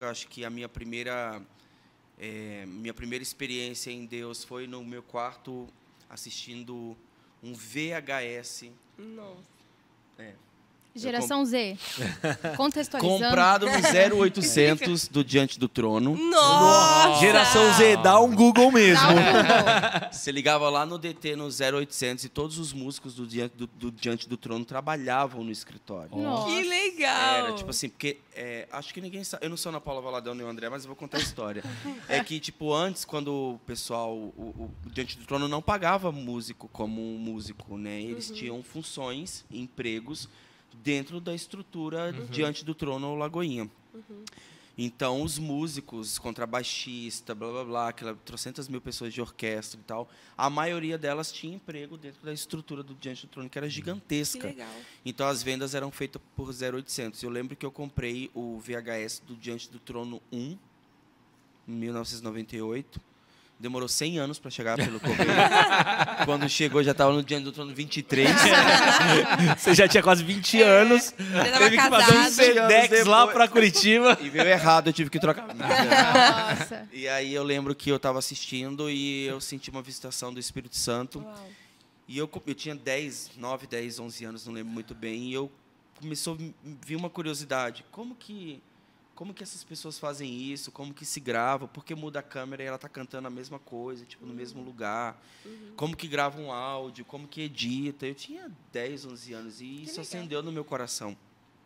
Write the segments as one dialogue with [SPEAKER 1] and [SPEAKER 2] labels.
[SPEAKER 1] Eu acho que a minha primeira experiência em Deus foi no meu quarto assistindo um VHS.
[SPEAKER 2] Nossa.
[SPEAKER 3] Geração Z. Contextualizando.
[SPEAKER 1] Comprado no 0800 do Diante do Trono.
[SPEAKER 2] Nossa!
[SPEAKER 4] Geração Z, dá um Google mesmo.
[SPEAKER 3] Dá um Google.
[SPEAKER 1] Você ligava lá no DT no 0800 e todos os músicos do Diante do Trono trabalhavam no escritório.
[SPEAKER 3] Nossa.
[SPEAKER 2] Que legal!
[SPEAKER 1] Era, tipo assim, porque acho que ninguém sabe. Eu não sou Ana Paula Valadão nem o André, mas eu vou contar a história. É que, tipo, antes, quando o pessoal, o Diante do Trono não pagava músico como um músico, né? Eles tinham funções, empregos dentro da estrutura Diante do Trono Lagoinha. Então, os músicos, contrabaixista, blá, blá, blá, aquelas 300.000 pessoas de orquestra e tal, a maioria delas tinha emprego dentro da estrutura do Diante do Trono, que era
[SPEAKER 2] Que
[SPEAKER 1] gigantesca.
[SPEAKER 2] legal.
[SPEAKER 1] Então, as vendas eram feitas por 0800. Eu lembro que eu comprei o VHS do Diante do Trono 1, em 1998. Demorou 100 anos para chegar pelo correio. Quando chegou, já estava no Diante do Trono 23.
[SPEAKER 4] Você já tinha quase 20 anos.
[SPEAKER 2] Já tava
[SPEAKER 4] Teve que fazer um
[SPEAKER 2] casado.
[SPEAKER 4] Sedex lá pra Curitiba.
[SPEAKER 1] E veio errado, eu tive que trocar.
[SPEAKER 3] Nossa.
[SPEAKER 1] E aí eu lembro que eu estava assistindo e eu senti uma visitação do Espírito Santo.
[SPEAKER 2] Uau.
[SPEAKER 1] E eu tinha 9, 10, 11 anos, não lembro muito bem. E eu começou a vir uma curiosidade. Como que essas pessoas fazem isso? Como que se grava? Por que muda a câmera e ela está cantando a mesma coisa, tipo, no mesmo lugar? Como que grava um áudio? Como que edita? Eu tinha 10, 11 anos e isso acendeu no meu coração.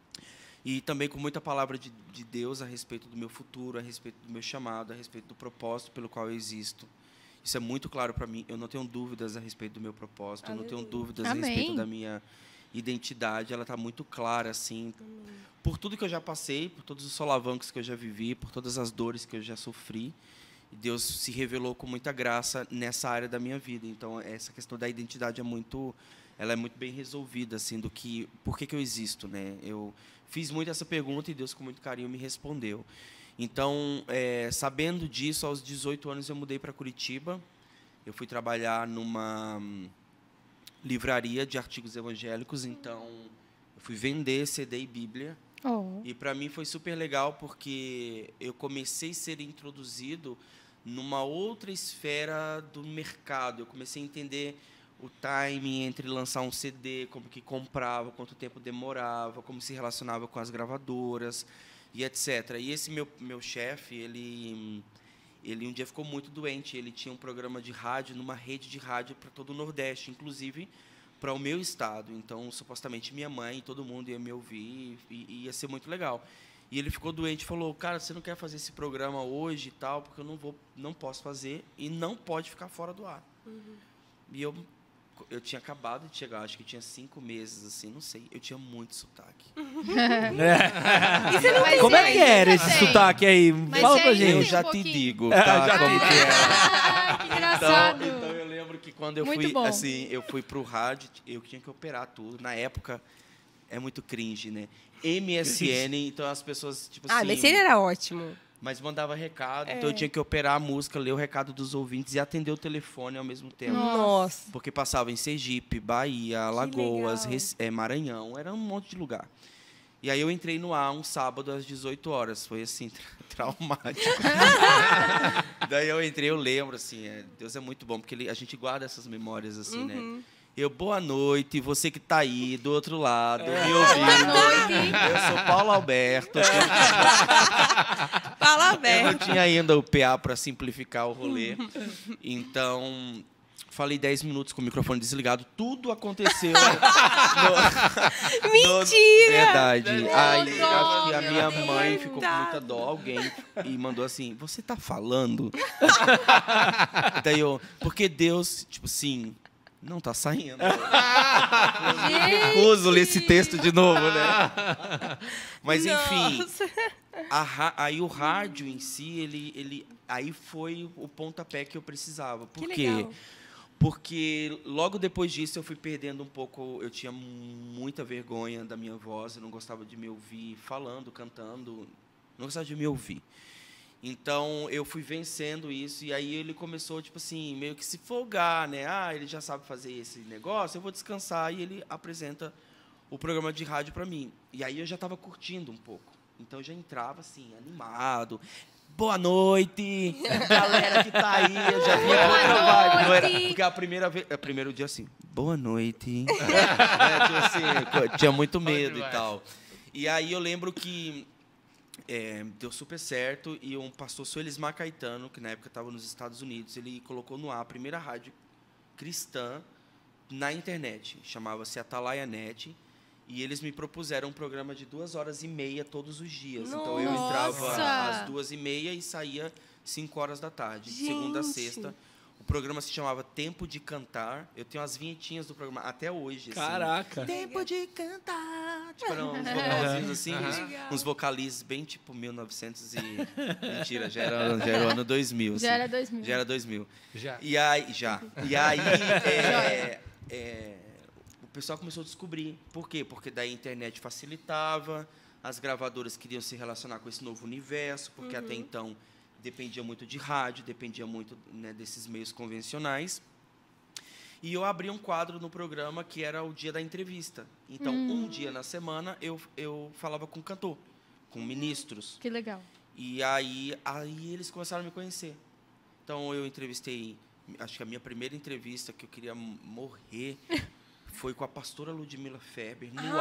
[SPEAKER 1] E também com muita palavra de Deus a respeito do meu futuro, a respeito do meu chamado, a respeito do propósito pelo qual eu existo. Isso é muito claro para mim. Eu não tenho dúvidas a respeito do meu propósito, eu não tenho dúvidas a respeito da minha identidade. Ela está muito clara, assim, por tudo que eu já passei, por todos os solavancos que eu já vivi, por todas as dores que eu já sofri. E Deus se revelou com muita graça nessa área da minha vida. Então, essa questão da identidade ela é muito bem resolvida, assim, por que eu existo, né? Eu fiz muito essa pergunta e Deus, com muito carinho, me respondeu. Então, sabendo disso, aos 18 anos eu mudei para Curitiba. Eu fui trabalhar numa livraria de artigos evangélicos, então eu fui vender CD e Bíblia. E para mim foi super legal porque eu comecei a ser introduzido numa outra esfera do mercado. Eu comecei a entender o timing entre lançar um CD, como que comprava, quanto tempo demorava, como se relacionava com as gravadoras e etc. E esse meu chefe, ele um dia ficou muito doente. Ele tinha um programa de rádio numa rede de rádio para todo o Nordeste, inclusive para o meu estado. Então, supostamente, minha mãe e todo mundo ia me ouvir e ia ser muito legal. E ele ficou doente e falou, cara, você não quer fazer esse programa hoje e tal, porque eu não posso fazer e não pode ficar fora do ar. E eu tinha acabado de chegar, acho que tinha 5 meses, assim, não sei. Eu tinha muito sotaque.
[SPEAKER 4] Como é que era esse sotaque aí? Fala pra
[SPEAKER 1] Eu
[SPEAKER 4] gente.
[SPEAKER 1] já te digo, tá? Como que era.
[SPEAKER 3] Que engraçado.
[SPEAKER 1] Então eu lembro que quando eu
[SPEAKER 3] Muito
[SPEAKER 1] fui,
[SPEAKER 3] bom.
[SPEAKER 1] assim, eu fui pro rádio, eu tinha que operar tudo. Na época, é muito cringe, né? MSN, então as pessoas, tipo assim...
[SPEAKER 2] Mas ele era ótimo.
[SPEAKER 1] Mas mandava recado, então eu tinha que operar a música, ler o recado dos ouvintes e atender o telefone ao mesmo tempo.
[SPEAKER 2] Nossa.
[SPEAKER 1] Porque passava em Sergipe, Bahia, Alagoas,
[SPEAKER 2] legal.
[SPEAKER 1] Maranhão, era um monte de lugar. E aí eu entrei no ar um sábado às 18 horas, foi assim, traumático. Daí eu entrei, eu lembro, assim, Deus é muito bom, porque a gente guarda essas memórias, assim, né? Eu, boa noite, você que está aí do outro lado, me ouvindo. Eu sou Paulo Alberto.
[SPEAKER 2] Fala
[SPEAKER 1] Eu não
[SPEAKER 2] aberto.
[SPEAKER 1] tinha ainda o PA para simplificar o rolê. Então, falei 10 minutos com o microfone desligado. Tudo aconteceu.
[SPEAKER 2] Mentira!
[SPEAKER 1] Verdade. Aí,
[SPEAKER 3] dó,
[SPEAKER 1] acho que a
[SPEAKER 3] meu
[SPEAKER 1] minha
[SPEAKER 3] Deus.
[SPEAKER 1] mãe ficou com muita dó. Alguém e mandou assim, você tá falando? Daí eu... Porque Deus, tipo assim... Não tá saindo. Recuso ler esse texto de novo, né? Mas, enfim...
[SPEAKER 2] Nossa.
[SPEAKER 1] Aí o rádio em si, aí foi o pontapé que eu precisava. Por
[SPEAKER 2] Que
[SPEAKER 1] quê?
[SPEAKER 2] legal.
[SPEAKER 1] Porque logo depois disso eu fui perdendo um pouco, eu tinha muita vergonha da minha voz, eu não gostava de me ouvir falando, cantando, não gostava de me ouvir. Então eu fui vencendo isso e aí ele começou, tipo assim, meio que se folgar, né? Ele já sabe fazer esse negócio, eu vou descansar. E ele apresenta o programa de rádio para mim. E aí eu já estava curtindo um pouco. Então eu já entrava assim, animado. Boa noite, galera que tá aí. Eu já vinha com outra vibe. Não era, porque a primeira vez, primeiro dia assim, boa noite. Tipo assim, tinha muito medo e tal. E aí eu lembro que deu super certo e um pastor Suelismar Caetano, que na época estava nos Estados Unidos, ele colocou no ar a primeira rádio cristã na internet. Chamava-se Atalaia Net. E eles me propuseram um programa de 2h30 todos os dias.
[SPEAKER 2] Nossa!
[SPEAKER 1] Então eu entrava às 2h30 e saía 5 horas da tarde, de segunda a sexta. O programa se chamava Tempo de Cantar. Eu tenho as vinhetinhas do programa até hoje.
[SPEAKER 4] Caraca.
[SPEAKER 1] Assim. Tempo de cantar. Tipo, eram uns vocalzinhos assim, uns vocalizes bem tipo 1900 e... Mentira, já era o ano 2000. Assim.
[SPEAKER 3] Já era 2000.
[SPEAKER 1] Já era 2000.
[SPEAKER 5] Já.
[SPEAKER 1] E aí, o pessoal começou a descobrir. Por quê? Porque daí a internet facilitava, as gravadoras queriam se relacionar com esse novo universo, porque até então dependia muito de rádio, dependia muito, né, desses meios convencionais. E eu abri um quadro no programa que era o dia da entrevista. Então, um dia na semana, eu falava com cantor, com ministros.
[SPEAKER 3] Que legal.
[SPEAKER 1] E aí eles começaram a me conhecer. Então, eu entrevistei, acho que a minha primeira entrevista, que eu queria morrer... Foi com a pastora Ludmila Feber, no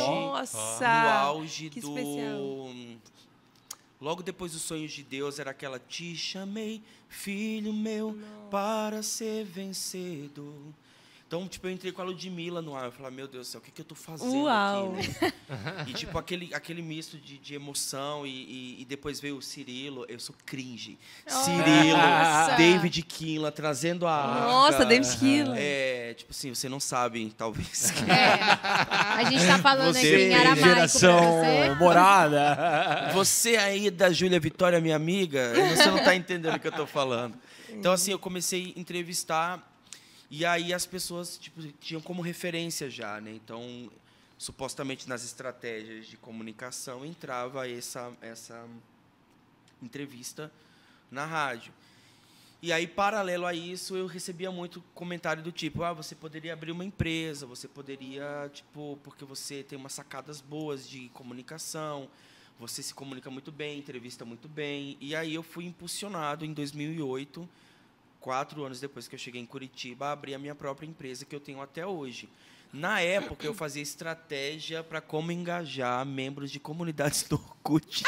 [SPEAKER 1] auge
[SPEAKER 2] que
[SPEAKER 1] do...
[SPEAKER 2] especial.
[SPEAKER 1] Logo depois dos Sonhos de Deus, era aquela... Te chamei, filho meu, para ser vencedor. Então, tipo, eu entrei com a Ludmila no ar. Eu falei, meu Deus do céu, o que eu tô fazendo aqui, né? E, tipo, aquele misto de emoção. E depois veio o Cirilo. Eu sou cringe. Cirilo, David Kinla, trazendo a arca.
[SPEAKER 2] Nossa, David Kinla.
[SPEAKER 1] Tipo assim, você não sabe, talvez.
[SPEAKER 3] A gente tá falando
[SPEAKER 1] Você
[SPEAKER 3] aqui em
[SPEAKER 1] tem
[SPEAKER 3] aramaico
[SPEAKER 4] Geração
[SPEAKER 3] pra você.
[SPEAKER 4] morada.
[SPEAKER 1] Você aí da Júlia Vitória, minha amiga, você não tá entendendo o que eu tô falando. Então, assim, eu comecei a entrevistar... E aí as pessoas tipo, tinham como referência já, né? Então, supostamente nas estratégias de comunicação entrava essa entrevista na rádio. E aí, paralelo a isso, eu recebia muito comentário do tipo, você poderia abrir uma empresa, você poderia, tipo, porque você tem umas sacadas boas de comunicação, você se comunica muito bem, entrevista muito bem. E aí eu fui impulsionado em 2008, 4 anos depois que eu cheguei em Curitiba, a abrir a minha própria empresa, que eu tenho até hoje. Na época, eu fazia estratégia para como engajar membros de comunidades do Orkut.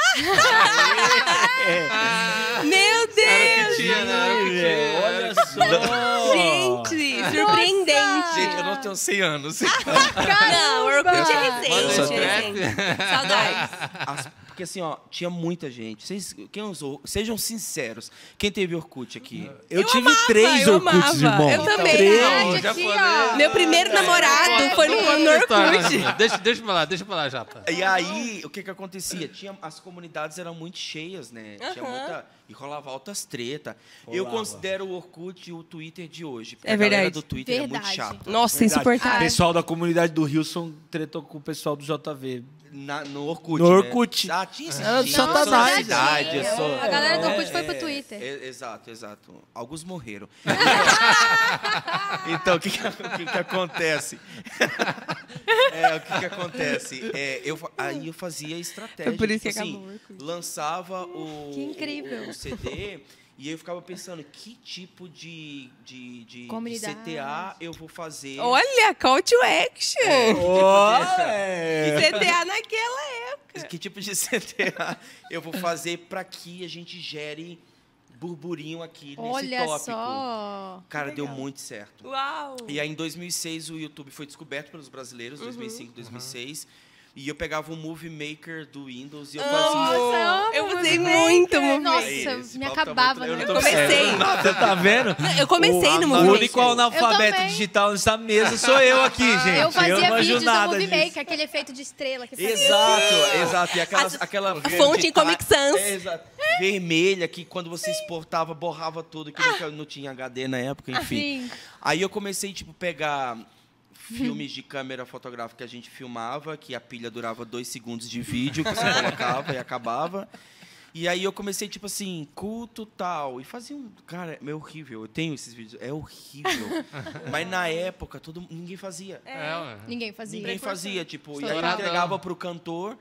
[SPEAKER 2] Meu Deus!
[SPEAKER 4] Olha só.
[SPEAKER 2] Gente, surpreendente.
[SPEAKER 1] Gente, eu não tenho 100 anos.
[SPEAKER 2] Não, Orkut é
[SPEAKER 1] Manda
[SPEAKER 2] recente.
[SPEAKER 1] essa
[SPEAKER 2] é recente. Saudades.
[SPEAKER 1] Porque assim, tinha muita gente. Quem usou? Sejam sinceros. Quem teve Orkut aqui?
[SPEAKER 4] Eu tive
[SPEAKER 2] amava,
[SPEAKER 4] 3
[SPEAKER 2] eu
[SPEAKER 4] Orkuts,
[SPEAKER 2] amava.
[SPEAKER 4] irmão.
[SPEAKER 2] Eu também.
[SPEAKER 3] Verdade,
[SPEAKER 5] já
[SPEAKER 3] aqui,
[SPEAKER 5] falei.
[SPEAKER 3] ó.
[SPEAKER 2] Meu primeiro namorado foi no Orkut.
[SPEAKER 5] Deixa pra lá, Japa.
[SPEAKER 1] E aí, o que acontecia? As comunidades eram muito cheias, né? Tinha muita... E rolava altas treta. Eu considero o Orkut o Twitter de hoje. Porque
[SPEAKER 2] É
[SPEAKER 1] a galera
[SPEAKER 2] verdade.
[SPEAKER 1] do Twitter é muito
[SPEAKER 3] Verdade.
[SPEAKER 1] chata.
[SPEAKER 2] Nossa,
[SPEAKER 4] Verdade. O
[SPEAKER 2] insuportável.
[SPEAKER 4] pessoal da comunidade do Wilson tretou com o pessoal do JV.
[SPEAKER 1] No Orkut,
[SPEAKER 4] No
[SPEAKER 1] né?
[SPEAKER 4] Orkut.
[SPEAKER 1] Tinha esse
[SPEAKER 4] Era
[SPEAKER 1] gente.
[SPEAKER 4] Satanás.
[SPEAKER 1] Eu sou da cidade, eu sou...
[SPEAKER 3] A galera do Orkut foi pro Twitter.
[SPEAKER 1] Exato. Alguns morreram. Então, o que acontece? O que acontece? Aí eu fazia estratégia.
[SPEAKER 2] Foi por isso
[SPEAKER 1] tipo
[SPEAKER 2] que
[SPEAKER 1] assim,
[SPEAKER 2] acabou o Orkut.
[SPEAKER 1] lançava
[SPEAKER 3] Que incrível.
[SPEAKER 1] o CD... E aí eu ficava pensando, que tipo de
[SPEAKER 3] Comunidade.
[SPEAKER 1] CTA eu vou fazer?
[SPEAKER 2] Olha, call to action.
[SPEAKER 4] Olha.
[SPEAKER 2] CTA naquela época.
[SPEAKER 1] Que tipo de CTA eu vou fazer para que a gente gere burburinho aqui nesse
[SPEAKER 3] Olha
[SPEAKER 1] tópico?
[SPEAKER 3] só.
[SPEAKER 1] Cara, deu muito certo.
[SPEAKER 2] Uau.
[SPEAKER 1] E aí, em 2006, o YouTube foi descoberto pelos brasileiros, 2005, 2006. E eu pegava um Movie Maker do Windows e eu fazia...
[SPEAKER 3] Nossa,
[SPEAKER 2] Eu
[SPEAKER 3] amo
[SPEAKER 2] usei
[SPEAKER 3] Movie
[SPEAKER 2] muito
[SPEAKER 3] Maker.
[SPEAKER 2] Movie
[SPEAKER 3] Nossa,
[SPEAKER 1] Maker. Esse
[SPEAKER 3] me
[SPEAKER 1] papo tá
[SPEAKER 3] acabava.
[SPEAKER 1] muito-
[SPEAKER 3] no
[SPEAKER 1] eu
[SPEAKER 2] Eu
[SPEAKER 1] tô
[SPEAKER 2] comecei.
[SPEAKER 4] Você tá vendo?
[SPEAKER 2] Eu comecei no
[SPEAKER 4] O
[SPEAKER 2] Movie
[SPEAKER 4] único
[SPEAKER 2] Maker.
[SPEAKER 4] analfabeto
[SPEAKER 3] também.
[SPEAKER 4] digital nessa mesa sou eu aqui, gente.
[SPEAKER 3] Eu fazia
[SPEAKER 4] não manjo
[SPEAKER 3] vídeos do
[SPEAKER 4] nada
[SPEAKER 3] Movie
[SPEAKER 4] disso.
[SPEAKER 3] Maker, aquele efeito de estrela que fazia.
[SPEAKER 1] Exato. E aquela
[SPEAKER 2] A fonte em Comic Sans.
[SPEAKER 1] Exato. Vermelha, que quando você exportava, borrava tudo, que não tinha HD na época, enfim.
[SPEAKER 3] Sim.
[SPEAKER 1] Aí eu comecei, pegar filmes de câmera fotográfica que a gente filmava, que a pilha durava 2 segundos de vídeo, que você colocava e acabava. E aí eu comecei, culto tal. E fazia Cara, é horrível. Eu tenho esses vídeos. É horrível. Mas na época, ninguém fazia.
[SPEAKER 3] Ninguém fazia.
[SPEAKER 1] Ninguém fazia, e aí eu
[SPEAKER 3] Estouradão.
[SPEAKER 1] entregava pro cantor,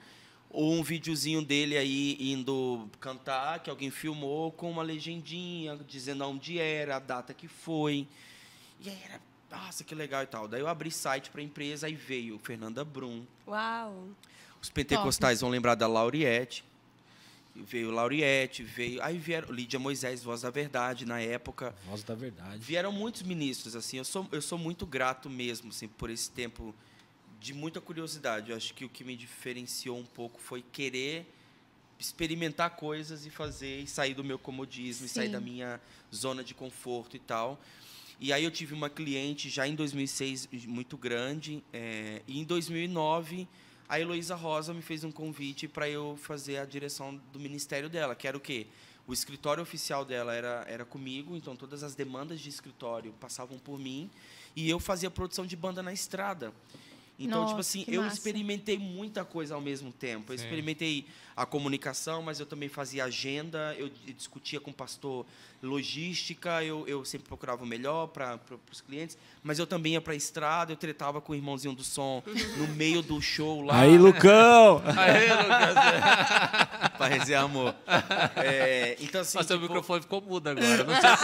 [SPEAKER 1] Ou um videozinho dele aí indo cantar, que alguém filmou com uma legendinha, dizendo onde era, a data que foi. E aí era, nossa, que legal e tal. Daí eu abri site para a empresa, aí veio Fernanda Brum.
[SPEAKER 2] Uau.
[SPEAKER 1] Os pentecostais vão lembrar da Lauriette. Veio Lauriette, aí vieram Lídia Moisés, Voz da Verdade, na época.
[SPEAKER 4] Voz da Verdade.
[SPEAKER 1] Vieram muitos ministros, assim. Eu sou muito grato mesmo, assim, por esse tempo de muita curiosidade. Eu acho que o que me diferenciou um pouco foi querer experimentar coisas e fazer, e sair do meu comodismo, e sair
[SPEAKER 3] Sim.
[SPEAKER 1] da minha zona de conforto e tal. E aí eu tive uma cliente já em 2006 muito grande, e em 2009 a Heloísa Rosa me fez um convite para eu fazer a direção do ministério dela, que era o quê? O escritório oficial dela era comigo, então todas as demandas de escritório passavam por mim, e eu fazia produção de banda na estrada. Então,
[SPEAKER 3] Nossa,
[SPEAKER 1] tipo assim,
[SPEAKER 3] que
[SPEAKER 1] eu
[SPEAKER 3] massa.
[SPEAKER 1] experimentei muita coisa ao mesmo tempo. Eu
[SPEAKER 5] Sim.
[SPEAKER 1] experimentei a comunicação, mas eu também fazia agenda, eu discutia com o pastor logística, eu sempre procurava o melhor para os clientes, mas eu também ia para a estrada, eu tretava com o irmãozinho do som no meio do show lá.
[SPEAKER 4] Aí, Lucão!
[SPEAKER 5] Aí, Lucas.
[SPEAKER 1] Para resenhar amor. Então, assim,
[SPEAKER 5] Mas seu
[SPEAKER 1] tipo,
[SPEAKER 5] microfone ficou mudo agora. Não sei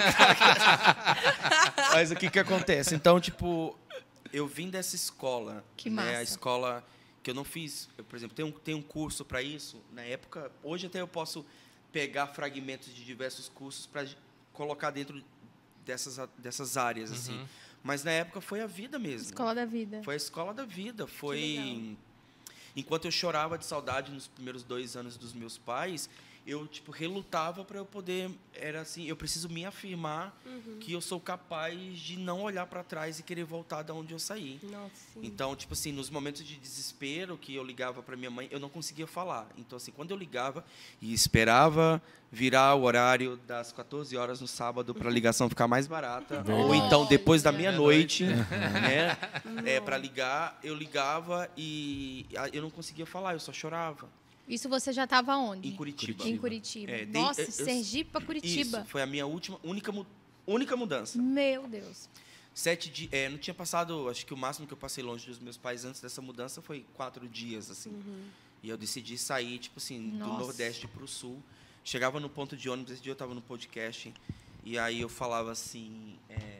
[SPEAKER 5] porquê.
[SPEAKER 1] mas o que acontece? Então, tipo, eu vim dessa escola.
[SPEAKER 3] Que
[SPEAKER 1] né? A
[SPEAKER 3] massa.
[SPEAKER 1] escola que eu não fiz, eu, por exemplo, tem um curso para isso. Na época, hoje até eu posso pegar fragmentos de diversos cursos para colocar dentro dessas áreas, assim. Mas na época foi a vida mesmo.
[SPEAKER 3] Escola da vida.
[SPEAKER 1] Foi a escola da vida.
[SPEAKER 2] legal.
[SPEAKER 1] Foi enquanto eu chorava de saudade nos primeiros 2 anos dos meus pais, eu tipo relutava para eu poder, era assim, eu preciso me afirmar que eu sou capaz de não olhar para trás e querer voltar da onde eu saí.
[SPEAKER 2] Nossa, sim.
[SPEAKER 1] Então, tipo assim, nos momentos de desespero que eu ligava para minha mãe, eu não conseguia falar. Então, assim, quando eu ligava e esperava virar o horário das 14 horas no sábado para a ligação ficar mais barata, ou então depois da meia-noite, né, para ligar, eu ligava e eu não conseguia falar, eu só chorava.
[SPEAKER 3] Isso você já estava onde?
[SPEAKER 1] Em Curitiba.
[SPEAKER 3] Em Curitiba.
[SPEAKER 1] É,
[SPEAKER 3] Nossa,
[SPEAKER 1] eu-
[SPEAKER 3] Sergipe para Curitiba.
[SPEAKER 1] Isso, foi a minha única mudança.
[SPEAKER 3] Meu Deus.
[SPEAKER 1] 7 dias, não tinha passado, acho que o máximo que eu passei longe dos meus pais antes dessa mudança foi 4 dias, assim. E eu decidi sair, tipo assim, do
[SPEAKER 3] Nossa.
[SPEAKER 1] Nordeste para o Sul. Chegava no ponto de ônibus, esse dia eu estava no podcast, e aí eu falava assim,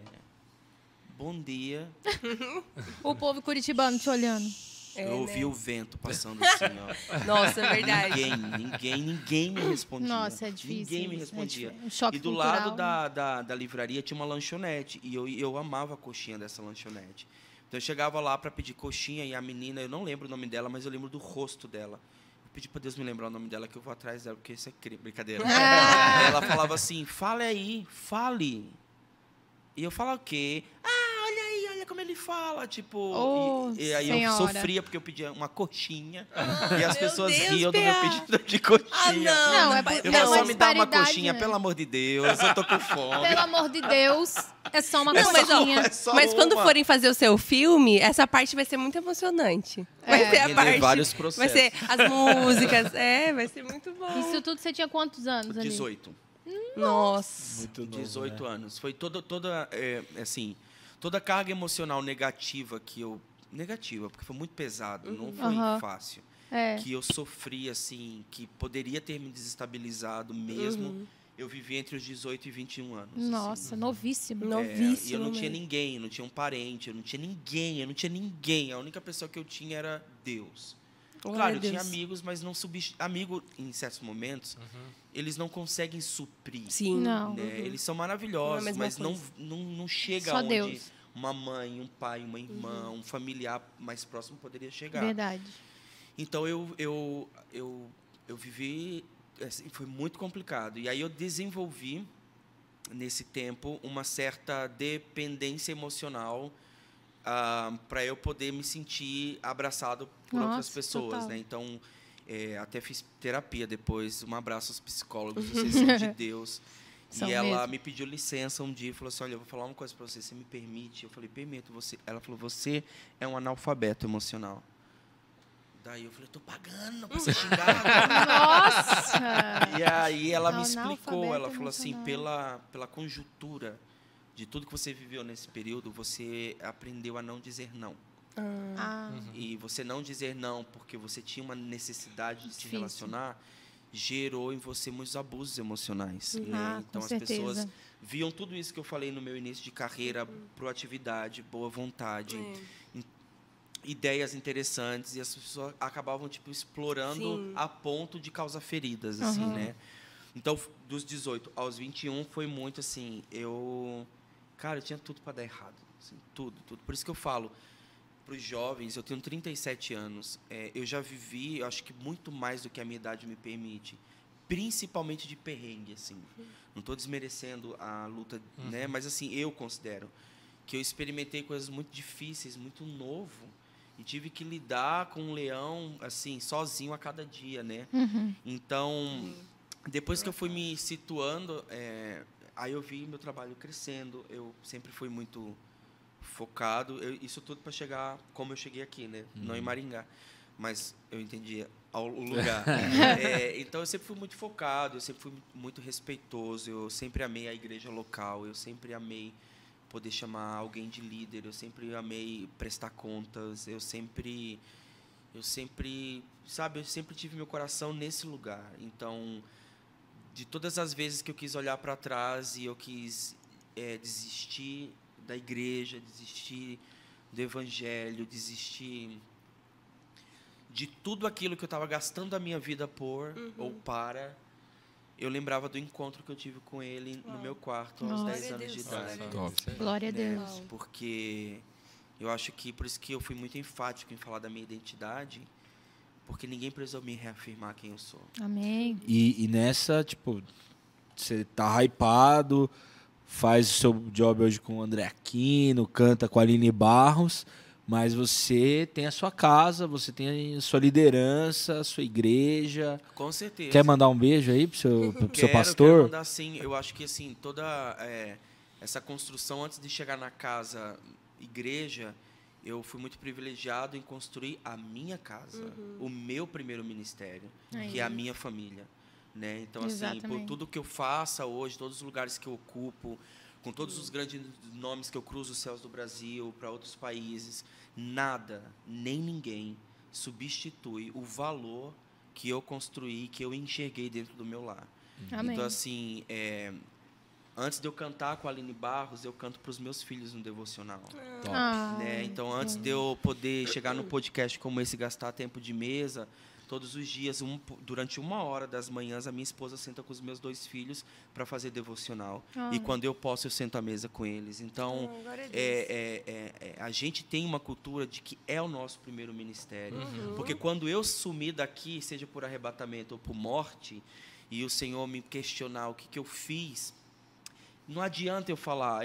[SPEAKER 1] bom dia.
[SPEAKER 3] O povo curitibano te olhando.
[SPEAKER 1] Eu ouvi o vento passando assim, ó.
[SPEAKER 2] Nossa, é verdade.
[SPEAKER 1] Ninguém me respondia.
[SPEAKER 3] Nossa, é difícil.
[SPEAKER 1] Ninguém me
[SPEAKER 3] isso,
[SPEAKER 1] respondia.
[SPEAKER 3] difícil. Um choque
[SPEAKER 1] E do
[SPEAKER 3] cultural.
[SPEAKER 1] lado da livraria tinha uma lanchonete. E eu amava a coxinha dessa lanchonete. Então eu chegava lá para pedir coxinha e a menina, eu não lembro o nome dela, mas eu lembro do rosto dela. Eu pedi para Deus me lembrar o nome dela, que eu vou atrás dela, porque isso é brincadeira.
[SPEAKER 3] Ah.
[SPEAKER 1] Ela falava assim, fale aí, fale. E eu falava o quê? Olha aí, olha como ele fala, tipo...
[SPEAKER 3] Oh,
[SPEAKER 1] e aí
[SPEAKER 3] senhora.
[SPEAKER 1] eu sofria porque eu pedia uma coxinha e as
[SPEAKER 2] Meu
[SPEAKER 1] pessoas
[SPEAKER 2] Deus,
[SPEAKER 1] riam do meu
[SPEAKER 2] PA.
[SPEAKER 1] pedido de coxinha.
[SPEAKER 2] Ah, não.
[SPEAKER 3] Não, é
[SPEAKER 1] Eu
[SPEAKER 3] não,
[SPEAKER 1] falava,
[SPEAKER 3] é
[SPEAKER 1] só me dá uma
[SPEAKER 3] disparidade,
[SPEAKER 1] coxinha,
[SPEAKER 3] né?
[SPEAKER 1] pelo amor de Deus, eu tô com fome.
[SPEAKER 3] Pelo amor de Deus, é só uma
[SPEAKER 2] Não, mas, ó,
[SPEAKER 3] coxinha.
[SPEAKER 1] é só
[SPEAKER 2] mas quando
[SPEAKER 1] uma.
[SPEAKER 2] forem fazer o seu filme, essa parte vai ser muito emocionante. Vai
[SPEAKER 3] É.
[SPEAKER 2] ser a
[SPEAKER 1] Render
[SPEAKER 2] parte.
[SPEAKER 1] vários
[SPEAKER 2] Vai
[SPEAKER 1] processos.
[SPEAKER 2] ser as músicas. Vai ser muito bom.
[SPEAKER 3] Isso tudo você tinha quantos anos ali?
[SPEAKER 1] 18.
[SPEAKER 2] Nossa.
[SPEAKER 4] Muito novo,
[SPEAKER 1] 18
[SPEAKER 4] né?
[SPEAKER 1] anos. Foi toda a carga emocional negativa negativa, porque foi muito pesado, não foi
[SPEAKER 3] Aham.
[SPEAKER 1] fácil.
[SPEAKER 3] É.
[SPEAKER 1] Que eu sofri, assim, que poderia ter me desestabilizado mesmo. Eu vivi entre os 18 e 21 anos. assim.
[SPEAKER 3] Nossa, novíssimo.
[SPEAKER 2] Novíssimo.
[SPEAKER 1] E eu não tinha
[SPEAKER 2] mesmo.
[SPEAKER 1] ninguém, não tinha um parente, eu não tinha ninguém. A única pessoa que eu tinha era Deus.
[SPEAKER 2] Glória
[SPEAKER 1] Claro,
[SPEAKER 2] a
[SPEAKER 1] eu tinha
[SPEAKER 2] Deus.
[SPEAKER 1] amigos, mas não amigo em certos momentos, eles não conseguem suprir.
[SPEAKER 2] Sim.
[SPEAKER 3] Não.
[SPEAKER 1] Né? Eles são
[SPEAKER 2] Não é a
[SPEAKER 1] maravilhosos,
[SPEAKER 2] mesma
[SPEAKER 1] mas não,
[SPEAKER 2] coisa.
[SPEAKER 1] não chega
[SPEAKER 3] Só
[SPEAKER 1] onde
[SPEAKER 3] Deus.
[SPEAKER 1] uma mãe, um pai, uma irmã, um familiar mais próximo poderia chegar.
[SPEAKER 3] Verdade.
[SPEAKER 1] Então eu vivi, assim, foi muito complicado. E aí eu desenvolvi nesse tempo uma certa dependência emocional para eu poder me sentir abraçado por outras
[SPEAKER 3] Nossa,
[SPEAKER 1] pessoas,
[SPEAKER 3] total.
[SPEAKER 1] né? Então até fiz terapia depois. Um abraço aos psicólogos, vocês são de Deus.
[SPEAKER 3] São
[SPEAKER 1] E ela
[SPEAKER 3] mesmo.
[SPEAKER 1] me pediu licença um dia e falou assim, olha, eu vou falar uma coisa para você, você me permite? Eu falei, permito. Ela falou, você é um analfabeto emocional. Daí eu falei, tô pagando pra ser xingado.
[SPEAKER 3] Nossa!
[SPEAKER 1] E aí ela me explicou,
[SPEAKER 3] Analfabeto
[SPEAKER 1] ela falou assim,
[SPEAKER 3] emocional.
[SPEAKER 1] pela conjuntura de tudo que você viveu nesse período, você aprendeu a não dizer não.
[SPEAKER 3] Ah,
[SPEAKER 1] E você não dizer não porque você tinha uma necessidade de se
[SPEAKER 3] Difícil.
[SPEAKER 1] relacionar gerou em você muitos abusos emocionais. Né?
[SPEAKER 3] Ah,
[SPEAKER 1] Então
[SPEAKER 3] com
[SPEAKER 1] as pessoas
[SPEAKER 3] certeza.
[SPEAKER 1] viam tudo isso que eu falei no meu início de carreira, proatividade, boa vontade, ideias interessantes, e as pessoas acabavam tipo explorando
[SPEAKER 2] Sim.
[SPEAKER 1] a ponto de causar feridas, assim,
[SPEAKER 3] Aham.
[SPEAKER 1] né? Então, dos 18 aos 21 foi muito assim, cara, eu tinha tudo para dar errado, assim, tudo. Por isso que eu falo para os jovens, eu tenho 37 anos, eu já vivi, eu acho que muito mais do que a minha idade me permite, principalmente de perrengue, assim. Não estou desmerecendo a luta, né? Mas assim, eu considero que eu experimentei coisas muito difíceis, muito novo, e tive que lidar com um leão assim sozinho a cada dia, né? Então, depois que eu fui me situando, aí eu vi meu trabalho crescendo. Eu sempre fui muito focado. Isso tudo para chegar como eu cheguei aqui, né? Não em Maringá, mas eu entendi o lugar. Então eu sempre fui muito focado, eu sempre fui muito respeitoso. Eu sempre amei a igreja local. Eu sempre amei poder chamar alguém de líder. Eu sempre amei prestar contas. Eu sempre, sabe, eu sempre tive meu coração nesse lugar. Então, de todas as vezes que eu quis olhar para trás e eu quis desistir da igreja, desistir do evangelho, desistir de tudo aquilo que eu estava gastando a minha vida por ou para, eu lembrava do encontro que eu tive com ele no meu quarto aos
[SPEAKER 3] Nossa.
[SPEAKER 1] 10 anos de idade.
[SPEAKER 5] Top.
[SPEAKER 3] Glória a
[SPEAKER 1] Né?
[SPEAKER 3] Deus.
[SPEAKER 1] Porque eu acho que por isso que eu fui muito enfático em falar da minha identidade, porque ninguém precisou me reafirmar quem eu sou.
[SPEAKER 3] Amém.
[SPEAKER 4] E nessa, tipo, você tá hypado, faz o seu job hoje com o André Aquino, canta com a Aline Barros, mas você tem a sua casa, você tem a sua liderança, a sua igreja.
[SPEAKER 1] Com certeza.
[SPEAKER 4] Quer mandar um beijo aí pro seu
[SPEAKER 1] Quero
[SPEAKER 4] pastor?
[SPEAKER 1] mandar sim. Eu acho que assim, toda essa construção antes de chegar na casa igreja, eu fui muito privilegiado em construir a minha casa, o meu primeiro ministério, que é a minha família, né? Então assim, por
[SPEAKER 3] Exatamente.
[SPEAKER 1] tudo que eu faça hoje, todos os lugares que eu ocupo, com todos os grandes nomes que eu cruzo os céus do Brasil para outros países, nada, nem ninguém substitui o valor que eu construí, que eu enxerguei dentro do meu lar.
[SPEAKER 3] Amém.
[SPEAKER 1] Então, assim, antes de eu cantar com a Aline Barros, eu canto para os meus filhos no devocional.
[SPEAKER 3] Ah,
[SPEAKER 1] Né? Então, antes de eu poder chegar no podcast como esse, gastar tempo de mesa, todos os dias, durante 1 hora das manhãs, a minha esposa senta com os meus 2 filhos para fazer devocional. E quando eu posso, eu sento à mesa com eles. Então,
[SPEAKER 2] glória a Deus.
[SPEAKER 1] a gente tem uma cultura de que é o nosso primeiro ministério. Porque quando eu sumir daqui, seja por arrebatamento ou por morte, e o Senhor me questionar o que eu fiz, não adianta eu falar.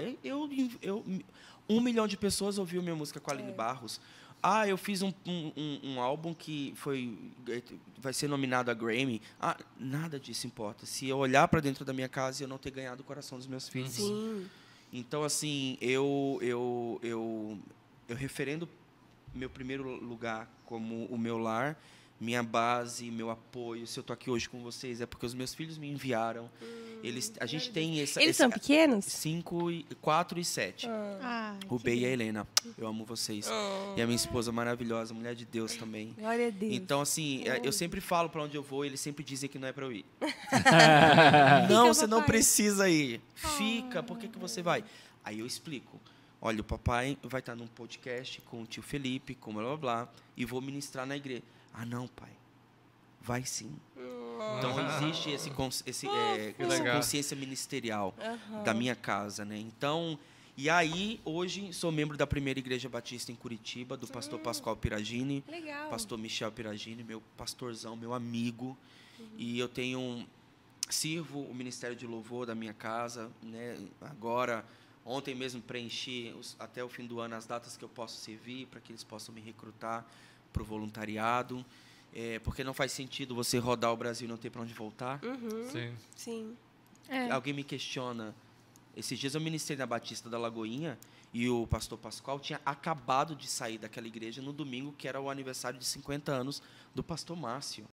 [SPEAKER 1] 1 milhão de pessoas ouviu minha música com a Aline Barros. Eu fiz um álbum que vai ser nominado a Grammy. Nada disso importa. Se eu olhar para dentro da minha casa e eu não ter ganhado o coração dos meus filhos.
[SPEAKER 2] Sim.
[SPEAKER 1] Então, assim, eu referendo meu primeiro lugar como o meu lar, minha base, meu apoio. Se eu estou aqui hoje com vocês, é porque os meus filhos me enviaram. A gente tem
[SPEAKER 2] Eles são pequenos?
[SPEAKER 1] 4 e 7.
[SPEAKER 3] ah,
[SPEAKER 1] O B e a Helena. Eu amo vocês. E a minha esposa maravilhosa, mulher de Deus também.
[SPEAKER 2] Glória a Deus.
[SPEAKER 1] Então, assim, eu sempre falo para onde eu vou, eles sempre dizem que não é para eu ir.
[SPEAKER 2] Fica,
[SPEAKER 1] Não, você não
[SPEAKER 2] papai.
[SPEAKER 1] precisa ir. Fica, por que você vai? Aí eu explico. Olha, o papai vai estar num podcast com o tio Felipe, com blá blá blá, e vou ministrar na igreja. Não, pai. Vai sim. Então existe essa
[SPEAKER 5] legal.
[SPEAKER 1] consciência ministerial da minha casa, né? Então, e aí hoje sou membro da primeira igreja batista em Curitiba, do pastor Pascoal Piragini,
[SPEAKER 2] Legal.
[SPEAKER 1] pastor Michel Piragini, meu pastorzão, meu amigo. E eu sirvo o ministério de louvor da minha casa, né? Agora, ontem mesmo preenchi até o fim do ano as datas que eu posso servir para que eles possam me recrutar para o voluntariado. Porque não faz sentido você rodar o Brasil e não ter para onde voltar.
[SPEAKER 5] Sim.
[SPEAKER 2] Sim.
[SPEAKER 1] Alguém me questiona. Esses dias eu ministrei na Batista da Lagoinha e o pastor Pascoal tinha acabado de sair daquela igreja no domingo, que era o aniversário de 50 anos do pastor Márcio.